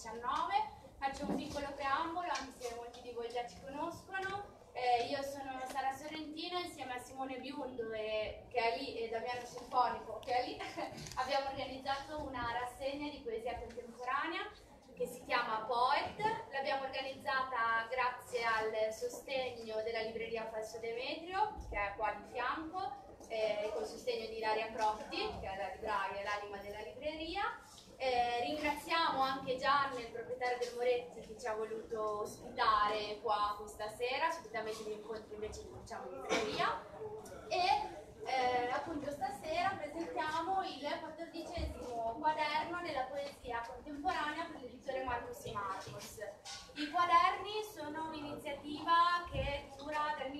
2019. Faccio un piccolo preambolo, anche se molti di voi già ci conoscono. Io sono Sara Sorrentino, insieme a Simone Biondo che è lì, e Damiano Sinfonico che è lì, abbiamo organizzato una rassegna di poesia contemporanea che si chiama Poet. L'abbiamo organizzata grazie al sostegno della libreria Falso Demetrio, che è qua di fianco, col sostegno di Ilaria Crotti, che è la libraia e l'anima della libreria. Ringraziamo anche Gianni, il proprietario del Moretti, che ci ha voluto ospitare qua questa sera. Solitamente gli incontri invece li facciamo in libreria. E appunto stasera presentiamo il 14° quaderno della poesia contemporanea per l'editore Marcus e Marcos. I quaderni sono un'iniziativa che dura dal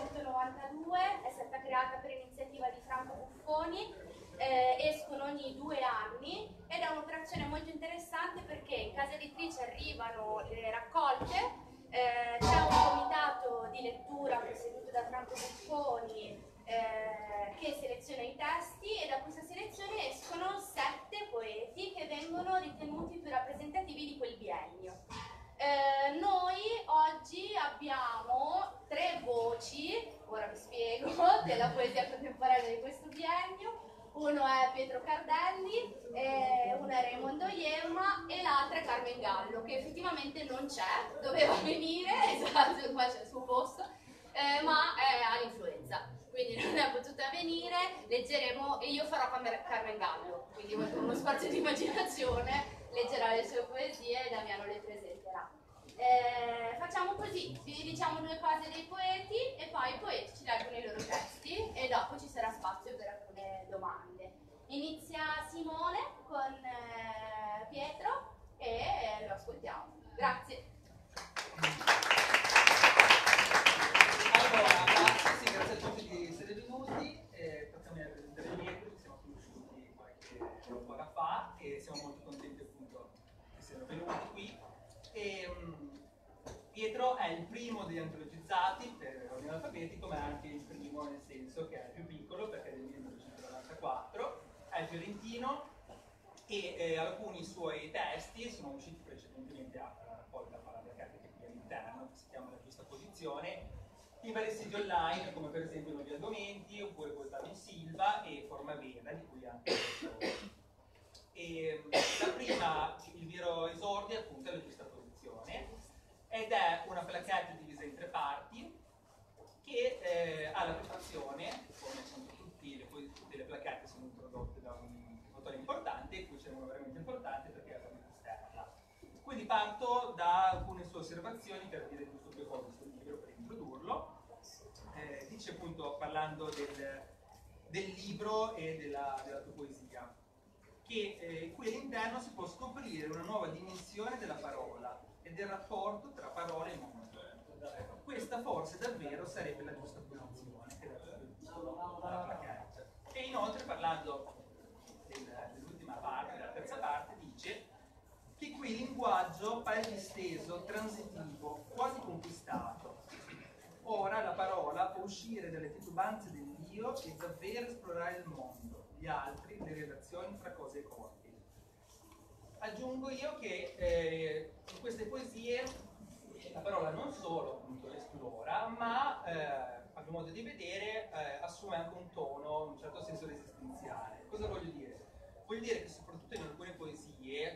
1992, è stata creata per iniziativa di Franco Buffoni. Escono ogni 2 anni ed è un'operazione molto interessante perché in casa editrice arrivano le raccolte, c'è un comitato di lettura presieduto da Franco Buffoni che seleziona i testi, e da questa selezione escono 7 poeti che vengono ritenuti più rappresentativi di quel biennio. Noi oggi abbiamo 3 voci, ora vi spiego, della poesia contemporanea di questo biennio. Uno è Pietro Cardelli, uno è Raimondo Iemma e l'altra è Carmen Gallo, che effettivamente non c'è, doveva venire, esatto, qua c'è il suo posto, ma ha l'influenza, quindi non è potuta venire. Leggeremo, e io farò Carmen Gallo, quindi con uno spazio di immaginazione leggerà le sue poesie e Damiano le presenterà. Facciamo così, vi diciamo 2 cose dei poeti e poi i poeti ci leggono i loro testi e dopo ci sarà spazio per alcune domande. Inizia Simone con Pietro e lo ascoltiamo. Grazie. Allora, grazie a tutti di essere venuti. Tocca a me presentare Pietro, ci siamo conosciuti qualche ora fa e siamo molto contenti appunto che siano venuti qui. Pietro è il primo degli antologizzati per ordine alfabetico, ma è anche il primo nel senso che è il più piccolo perché è del 1994, è fiorentino e alcuni suoi testi sono usciti precedentemente a poi da Parabiacate, che è qui all'interno, che si chiama La giusta posizione, in vari siti online come per esempio Nuovi Argomenti oppure Gustavio Silva e Forma Vera, di cui anche la prima, il vero esordio appunto è La giusta posizione, ed è una plaquette divisa in 3 parti che ha la prefazione, come tutte le plaquette sono introdotte da un autore importante, e qui c'è uno veramente importante perché è la Stella. Quindi parto da alcune sue osservazioni per dire giusto 2 cose sul libro per introdurlo. Dice appunto, parlando del libro e della tua poesia, che qui all'interno si può scoprire una nuova dimensione della parola e del rapporto tra parola e mondo. Questa forse davvero sarebbe la giusta posizione che della plaquette. E inoltre, parlando dell'ultima parte, della terza parte, dice che qui il linguaggio pare disteso, transitivo, quasi conquistato. Ora la parola può uscire dalle titubanze dell'io e davvero esplorare il mondo, gli altri, le relazioni tra cose e corpi. Aggiungo io che in queste poesie la parola non solo appunto esplora, ma a mio modo di vedere assume anche un tono, in un certo senso, resistenziale. Cosa voglio dire? Voglio dire che soprattutto in alcune poesie,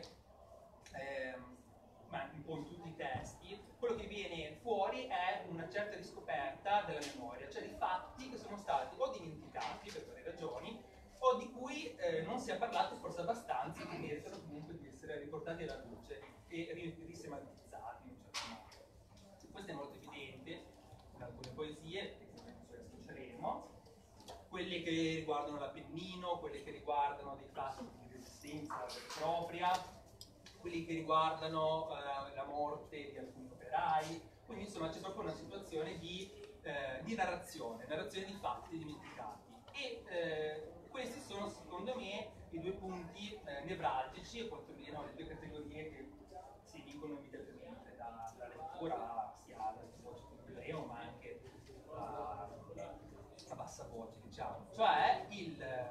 ma un po' in tutti i testi, quello che viene fuori è una certa riscoperta della memoria, cioè di fatti che sono stati o dimenticati per varie ragioni, o di cui non si è parlato forse abbastanza, che meritano comunque di essere riportati alla luce e risemantizzati in un certo modo. Questo è molto evidente in alcune poesie, che associeremo, quelle che riguardano l'Appennino, quelle che riguardano dei fatti di resistenza propria, quelli che riguardano la morte di alcuni operai. Quindi insomma c'è proprio una situazione di narrazione di fatti dimenticati. E questi sono secondo me i 2 punti nevralgici, o quantomeno le 2 categorie che si dicono immediatamente dalla lettura, sia dal voce complemo ma anche a bassa voce, diciamo. Cioè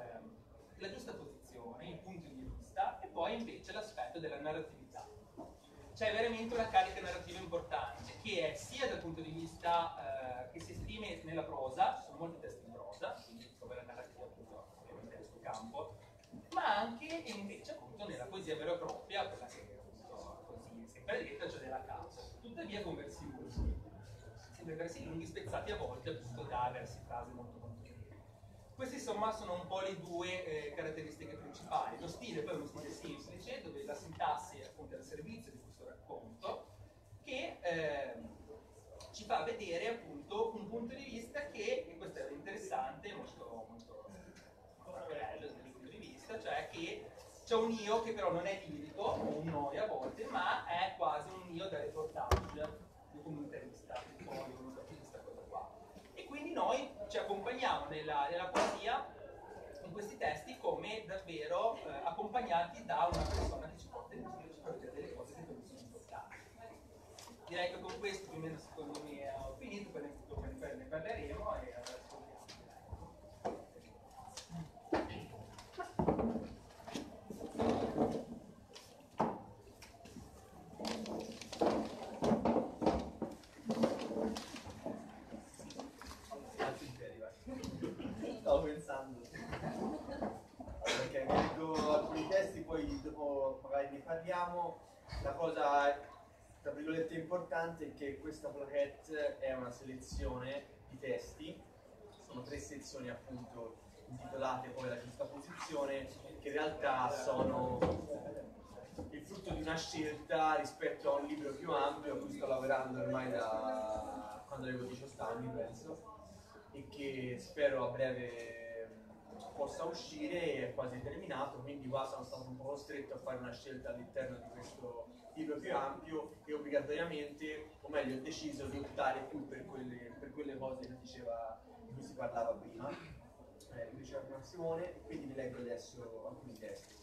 la giusta posizione, il punto di vista, e poi invece l'aspetto della narratività. c'è veramente una carica narrativa importante, che è sia dal punto di vista che si esprime nella prosa, ci sono molti testi in prosa, quindi dove la narrativa appunto ovviamente è questo campo, ma anche invece appunto nella poesia vera e propria, quella che appunto così sempre detta, cioè della causa. Tuttavia con versi lunghi, sempre versi lunghi spezzati a volte appunto da versi frasi molto brevi. Queste insomma sono un po' le due caratteristiche principali. Lo stile poi è uno stile semplice, dove la sintassi è appunto al servizio di questo racconto, che ci fa vedere appunto un punto di vista che, e questo è interessante, molto, molto bello dal mio punto di vista, cioè che c'è un io che però non è lirico, o un noi a volte, ma è quasi un io da reportage, documentarista, un po' di questa cosa qua. E quindi noi ci accompagniamo nella poesia, in questi testi, come davvero accompagnati da una persona che ci porta in giro, ci fa vedere delle cose che per noi sono importanti. Direi che con questo più o meno secondo me ho finito, poi ne parleremo e ascoltiamo. Stavo pensando perché mi leggo alcuni testi, poi dopo magari ne parliamo. La cosa tra virgolette importante è che questa plaquette è una selezione di testi, sono 3 sezioni appunto intitolate poi La giusta posizione, che in realtà sono il frutto di una scelta rispetto a un libro più ampio a cui sto lavorando ormai da quando avevo 18 anni penso, e che spero a breve possa uscire, è quasi terminato, quindi qua sono stato un po' costretto a fare una scelta all'interno di questo libro più ampio e obbligatoriamente, o meglio, ho deciso di optare più per quelle cose che diceva, di cui si parlava prima, che diceva prima Simone, e quindi vi leggo adesso alcuni testi.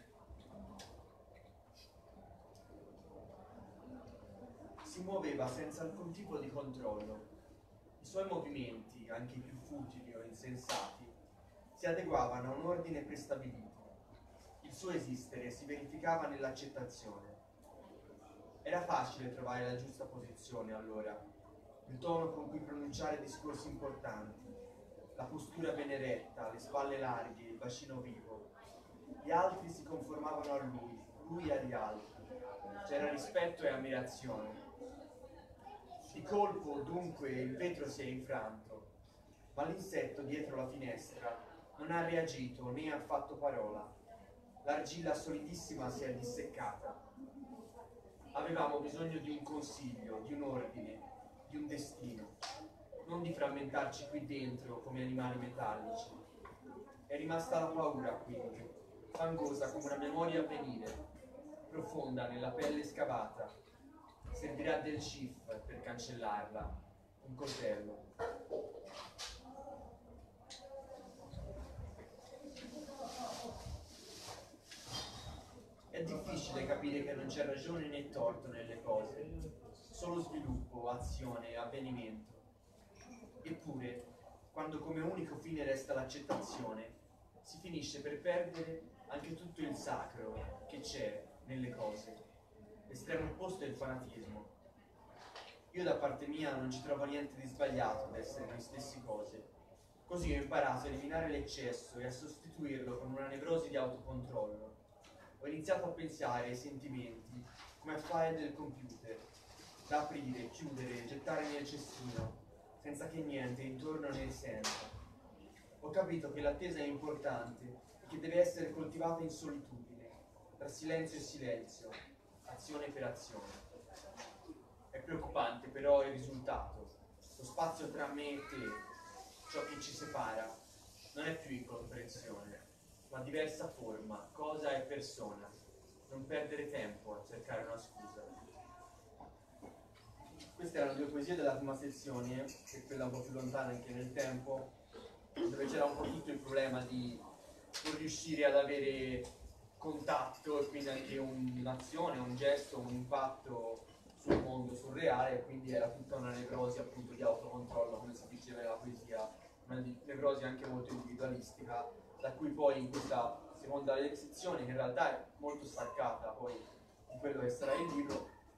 Si muoveva senza alcun tipo di controllo. I suoi movimenti, anche i più futili o insensati, si adeguavano a un ordine prestabilito. Il suo esistere si verificava nell'accettazione. Era facile trovare la giusta posizione allora, il tono con cui pronunciare discorsi importanti, la postura ben eretta, le spalle larghe, il bacino vivo. Gli altri si conformavano a lui agli altri. C'era rispetto e ammirazione. Di colpo, dunque, il vetro si è infranto, ma l'insetto dietro la finestra non ha reagito né ha fatto parola. L'argilla solidissima si è disseccata. Avevamo bisogno di un consiglio, di un ordine, di un destino, non di frammentarci qui dentro come animali metallici. È rimasta la paura, quindi, fangosa come una memoria a venire, profonda nella pelle scavata. Servirà del cif per cancellarla, un coltello. È difficile capire che non c'è ragione né torto nelle cose, solo sviluppo, azione, avvenimento. Eppure, quando come unico fine resta l'accettazione, si finisce per perdere anche tutto il sacro che c'è nelle cose. L'estremo opposto è il fanatismo. Io da parte mia non ci trovo niente di sbagliato ad essere noi stessi cose. Così ho imparato a eliminare l'eccesso e a sostituirlo con una nevrosi di autocontrollo. Ho iniziato a pensare ai sentimenti come a file del computer, da aprire, chiudere, gettare nel cestino, senza che niente intorno ne senta. Ho capito che l'attesa è importante e che deve essere coltivata in solitudine, tra silenzio e silenzio, azione per azione. È preoccupante però il risultato. Lo spazio tra me e te, ciò che ci separa, non è più incomprensione, ma diversa forma, cosa e persona. Non perdere tempo a cercare una scusa. Queste erano 2 poesie della prima sezione, che è quella un po' più lontana anche nel tempo, dove c'era un po' tutto il problema di non riuscire ad avere contatto e quindi anche un'azione, un gesto, un impatto sul mondo surreale, e quindi era tutta una nevrosi appunto di autocontrollo, come si diceva nella poesia, una nevrosi anche molto individualistica, da cui poi in questa seconda sezione, che in realtà è molto staccata poi di quello che sarà il libro,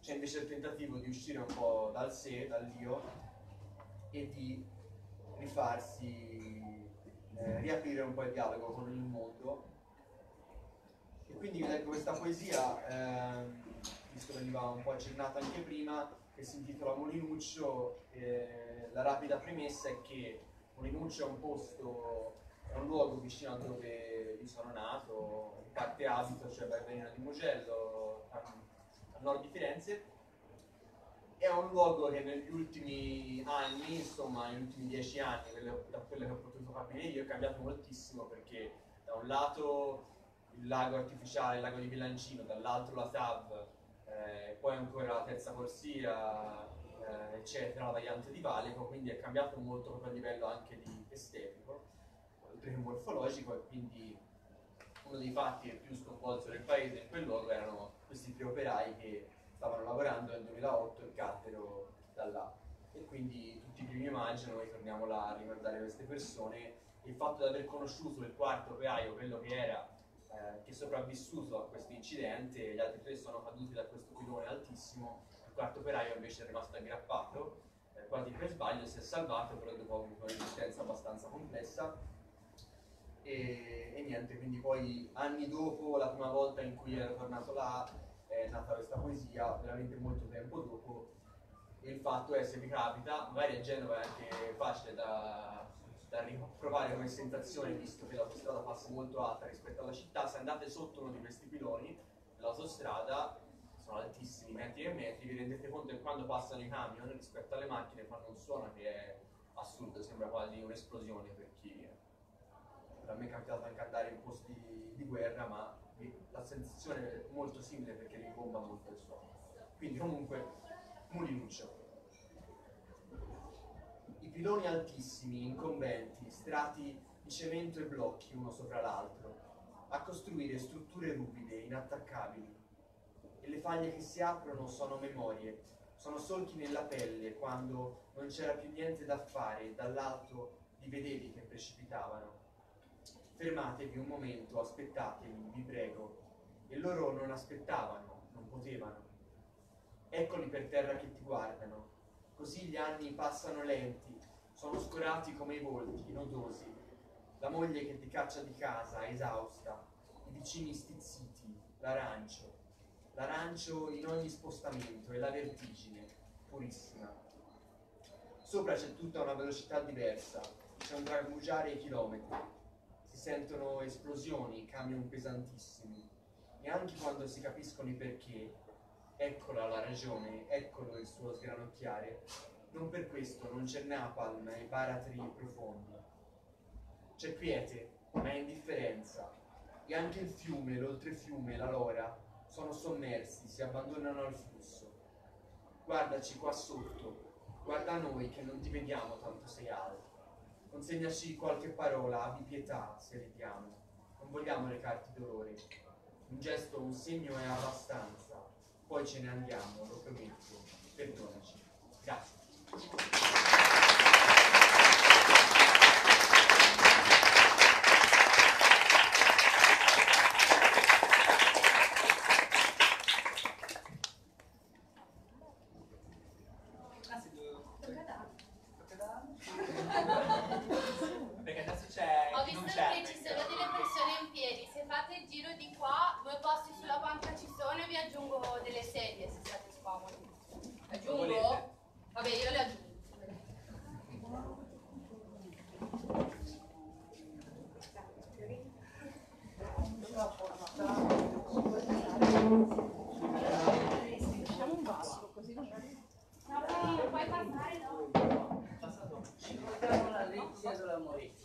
c'è invece il tentativo di uscire un po' dal sé, dall'io, e di rifarsi, riaprire un po' il dialogo con il mondo. E quindi vi leggo questa poesia, visto che veniva un po' accennata anche prima, che si intitola Molinuccio. La rapida premessa è che Molinuccio è un posto, è un luogo vicino a dove io sono nato, in parte abito, cioè Barberino di Mugello, a nord di Firenze. È un luogo che negli ultimi anni, insomma negli ultimi 10 anni, da quello che ho potuto capire io, è cambiato moltissimo, perché da un lato il lago artificiale, il lago di Bilancino, dall'altro la TAV, poi ancora la terza corsia, eccetera, la variante di Valico, quindi è cambiato molto proprio a livello anche di estetico, oltre che morfologico, e quindi uno dei fatti che più sconvolsero il paese in quel luogo erano questi 3 operai che stavano lavorando nel 2008 e caddero da là. E quindi tutti i primi maggio noi torniamo là a ricordare queste persone. Il fatto di aver conosciuto il 4º operaio, quello che era che è sopravvissuto a questo incidente, gli altri 3 sono caduti da questo pilone altissimo, il 4º operaio invece è rimasto aggrappato, quasi per sbaglio, si è salvato, però dopo ha avuto un'esistenza abbastanza complessa. E niente, quindi poi anni dopo, la prima volta in cui ero tornato là, è nata questa poesia, veramente molto tempo dopo. E il fatto è, se vi capita, magari a Genova è anche facile da riprovare come sensazione, visto che l'autostrada passa molto alta rispetto alla città, se andate sotto uno di questi piloni dell'autostrada, sono altissimi, metri e metri, vi rendete conto che quando passano i camion rispetto alle macchine fanno un suono che è assurdo, sembra quasi un'esplosione per chi... A me è capitato anche andare in posti di guerra, ma la sensazione è molto simile perché rimbomba molto il suono. Quindi comunque, Molinuccio. I piloni altissimi, incombenti, strati di cemento e blocchi uno sopra l'altro, a costruire strutture ruvide, inattaccabili. E le faglie che si aprono sono memorie, sono solchi nella pelle quando non c'era più niente da fare e dall'alto li vedevi che precipitavano. Fermatevi un momento, aspettatevi, vi prego. E loro non aspettavano, non potevano. Eccoli per terra che ti guardano. Così gli anni passano lenti, sono scorati come i volti, nodosi. La moglie che ti caccia di casa, esausta. I vicini stizziti, l'arancio in ogni spostamento e la vertigine, purissima. Sopra c'è tutta una velocità diversa, c'è un tragugiare ai chilometri. Si sentono esplosioni, camion pesantissimi, e anche quando si capiscono i perché, eccola la ragione, eccolo il suo sgranocchiare, non per questo non c'è napalm e baratri profondi. C'è quiete, ma è indifferenza, e anche il fiume, l'oltrefiume, la lora, sono sommersi, si abbandonano al flusso. Guardaci qua sotto, guarda noi che non ti vediamo tanto sei alto. Consegnaci qualche parola, abbi pietà se ridiamo. Non vogliamo recarti dolore. Un gesto, un segno è abbastanza. Poi ce ne andiamo, lo prometto. Perdonaci. Grazie. Perché adesso c'è... Ho visto che ci sono delle persone in piedi, se fate il giro di qua, 2 posti sulla panca ci sono e vi aggiungo delle sedie se siete scomodi. Aggiungo? Vabbè, io le aggiungo. Facciamo un basso così non No, puoi passare, no? Ci portiamo la lezione della Moretti.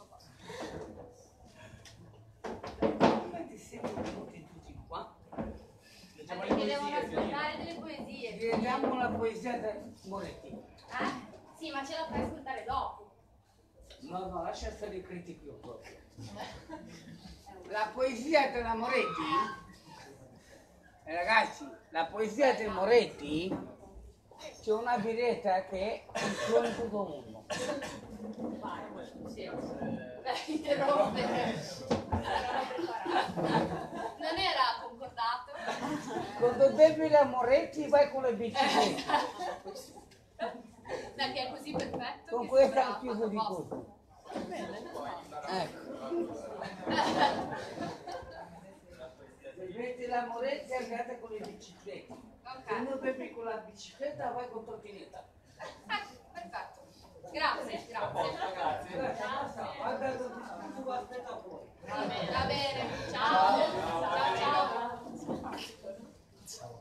Come ti siete venuti tutti qua? Perché devono ascoltare delle poesie. Vediamo la poesia di Moretti. Sì, ma ce la fai ascoltare dopo. No, lascia stare i critici proprio. La poesia della Moretti, ragazzi, la poesia del Moretti c'è una biretta che funziona in tutto il mondo. Vai, sì. Interrompe. Non era concordato. Quando devi la Moretti vai con le biciclette. Dai, che è così perfetto. Con che questa sembra chiuso di fatto apposta. così. Ecco. Se metti la Moretti andate con le biciclette. Se non bevi con la bicicletta vai con trottinetta. Perfetto. Grazie, A posto, grazie. grazie. Guarda dove tu aspetta fuori. Va bene. Ciao. Ciao, ciao.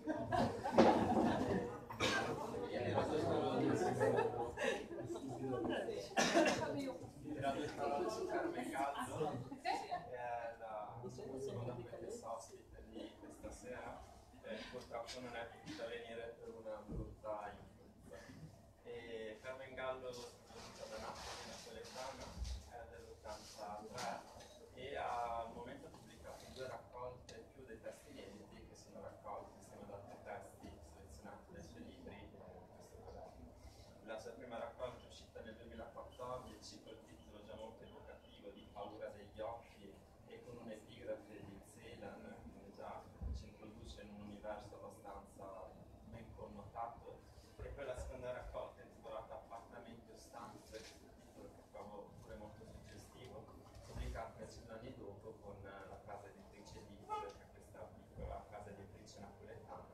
Carmen Gallo, che è la seconda poetessa ospite di questa sera, purtroppo non è potuta venire per una brutta influenza. Carmen Gallo è venuta da Napoli, napoletana, è dell'83 e al momento ha pubblicato 2 raccolte più dei testi inediti che sono raccolti insieme ad altri testi selezionati dai suoi libri in questo quaderno. La sua prima raccolta è uscita nel 2014 col titolo già molto evocativo di Paura degli occhi e con un'epigrafe di Celan, quindi già ci introduce in un universo abbastanza ben connotato. E poi la seconda raccolta intitolata Appartamenti o stanze, titolo che trovo pure molto suggestivo, pubblicata 10 anni dopo con la casa editrice Diz, che è questa piccola casa editrice napoletana.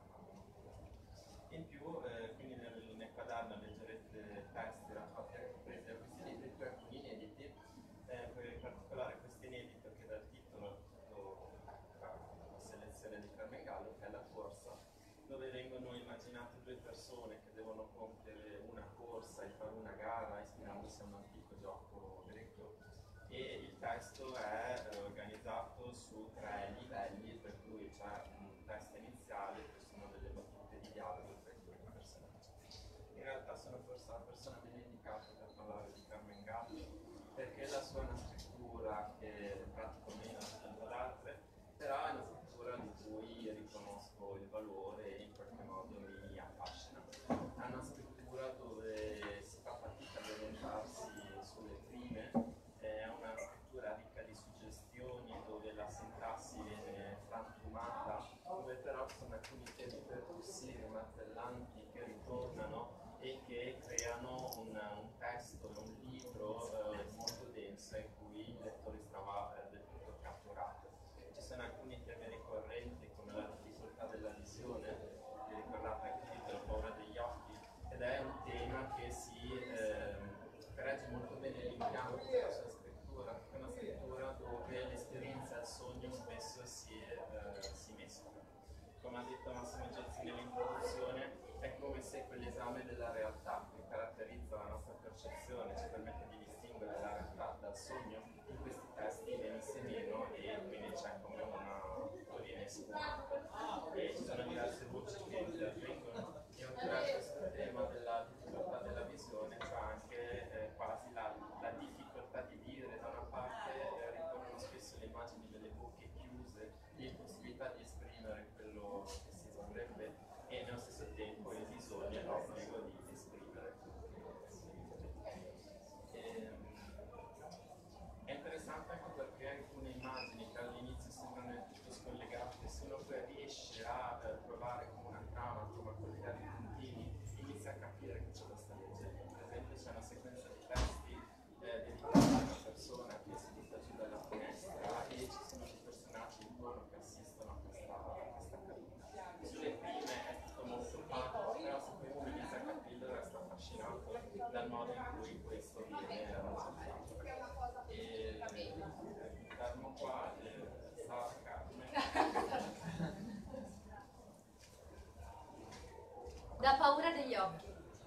In più, quindi nel quaderno leggerete testi raccolti presi da questi libri, poi alcuni inediti, poi in particolare questo inedito che dal titolo la selezione di Carmen Gallo, che è La corsa, dove vengono immaginate 2 persone che devono compiere una corsa e fare una gara ispirandosi a un antico gioco greco, e il testo è organizzato su 3 livelli, per cui c'è un testo iniziale, poi sono delle battute di dialogo tra i 2 personaggi. In realtà sono forse la persona meno indicata per parlare di Carmen Gallo, perché la sua è una scrittura che pratico meno rispetto ad altre, però è una scrittura di cui riconosco il valore e in qualche modo mi affascina. È una scrittura dove si fa fatica ad orientarsi sulle prime, è una scrittura ricca di suggestioni, dove la sintassi viene frantumata, dove però ci sono alcuni temi percussivi, martellanti, che ritornano e che creano un testo e un libro molto denso in cui il lettore stava del tutto catturato. Ci sono alcuni temi ricorrenti come la difficoltà della visione, vi ricordate anche il titolo Paura degli occhi, ed è un tema che regge molto bene l'impianto della sua scrittura, è una scrittura dove l'esperienza e il sogno spesso si mescolano. Come ha detto Massimo Gezzi nell'introduzione, è come se quell'esame della realtà che caratterizza la nostra percezione, ci permette di distinguere la realtà dal sogno, in questi testi venisse meno e quindi c'è come una tuttoria esclusa. E ci sono diverse voci che intervengono, e oltre a questo tema della difficoltà della visione c'è anche quasi la difficoltà di dire. Da una parte ritornano spesso le immagini delle bocche chiuse, l'impossibilità di esprimere quello che si vorrebbe, e nello stesso tempo il bisogno e l'obbligo di esprimere. È interessante anche perché alcune immagini che all'inizio sembrano del tutto scollegate, se uno poi riesce a provare come una trama, come a collegare i puntini, inizia a capire che c'è da stare leggendo. Per esempio c'è una sequenza di testi dedicata a una persona che si butta giù dalla finestra e ci sono dei personaggi intorno che assistono a questa caduta. Sulle prime è tutto molto opaco, però se poi uno inizia a capirlo resta affascinato dal modo in cui questo viene raccontato. E fermo qua, stava Carmen. Da paura degli occhi.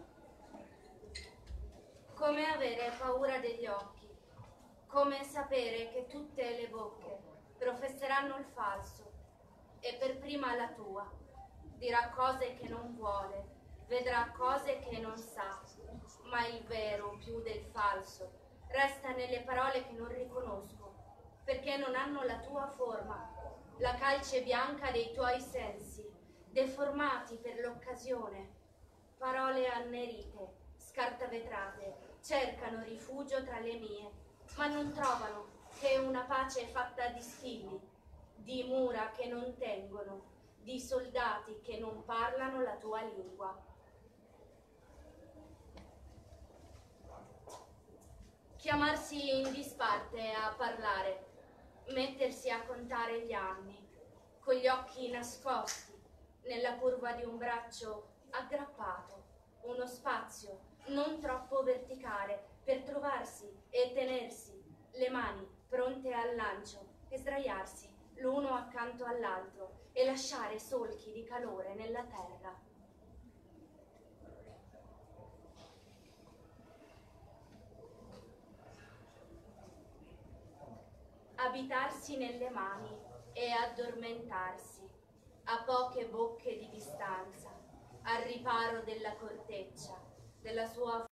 Come avere paura degli occhi, come sapere che tutte le bocche professeranno il falso, e per prima la tua dirà cose che non vuole, vedrà cose che non sa, ma il vero più del falso resta nelle parole che non riconosco, perché non hanno la tua forma, la calce bianca dei tuoi sensi, deformati per l'occasione. Parole annerite, scartavetrate, cercano rifugio tra le mie, ma non trovano che una pace fatta di stili, di mura che non tengono, di soldati che non parlano la tua lingua. Chiamarsi in disparte a parlare, mettersi a contare gli anni, con gli occhi nascosti, nella curva di un braccio aggrappato, uno spazio non troppo verticale per trovarsi e tenersi, le mani pronte al lancio e sdraiarsi l'uno accanto all'altro e lasciare solchi di calore nella terra. Abitarsi nelle mani e addormentarsi a poche bocche di distanza, al riparo della corteccia, della sua